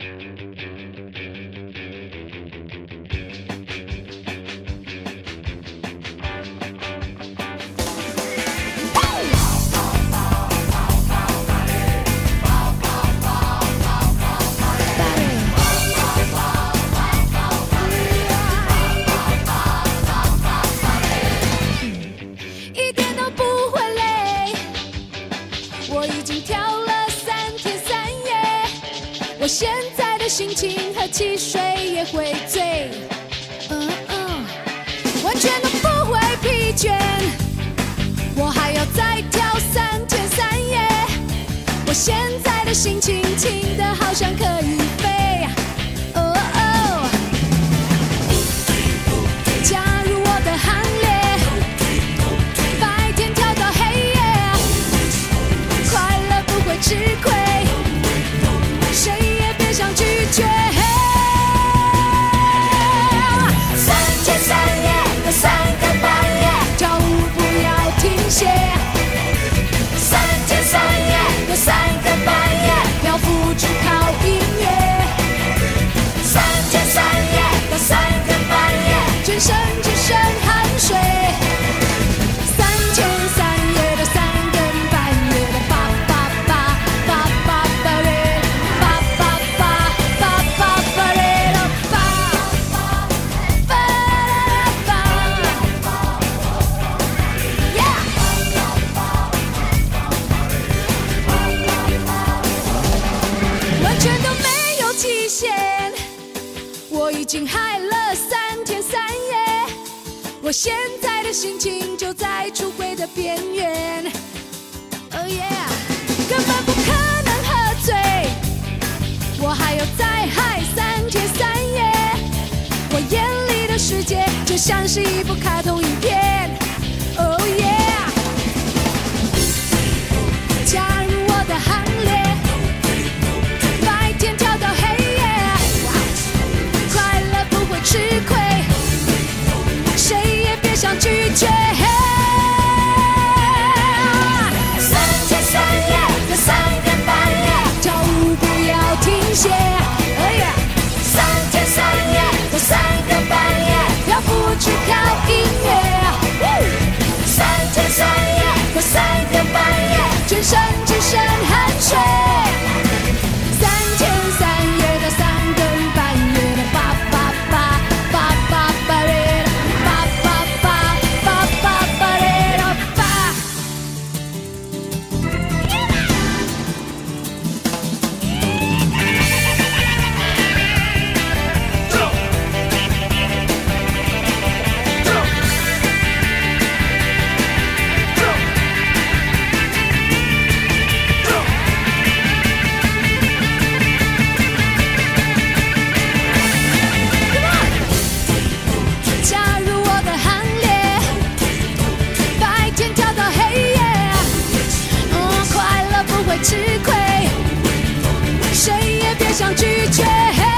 我现在的心情喝汽水也会醉，完全都不会疲倦。我还要再跳3天3夜。我现在的心情轻得好像可以飞。加入我的行列，白天跳到黑夜，快乐不会吃亏。谁也别想拒绝。3天3夜到3更半夜，跳舞不要停歇。3天3夜到3更半夜，漂浮只靠音乐。3天3夜到3更半夜，全身只剩汗水。3天3夜到3更半夜的叭叭叭叭叭叭嘞。我已经嗨了3天3夜，我现在的心情就在出轨的边缘。Oh yeah， 根本不可能喝醉，我还要再嗨3天3夜。我眼里的世界就像是一部卡通影片。Oh yeah， 加入我的行列，白天跳到黑夜。吃亏，谁也别想拒绝。3天3夜到3更半夜，跳舞不要停歇。3天3夜到3更半夜，漂浮只靠音乐。3天3夜到3更半夜，全身只剩汗水。3天3夜到3更半夜的叭叭叭。吃亏，谁也别想拒绝。